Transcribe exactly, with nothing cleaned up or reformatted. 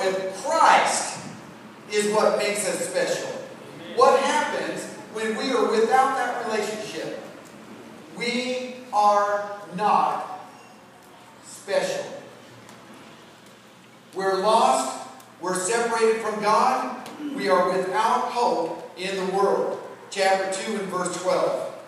with Christ is what makes us special. Amen. What happens when we are without that relationship? We are not special. We're lost. We're separated from God. We are without hope in the world. Chapter two and verse twelve.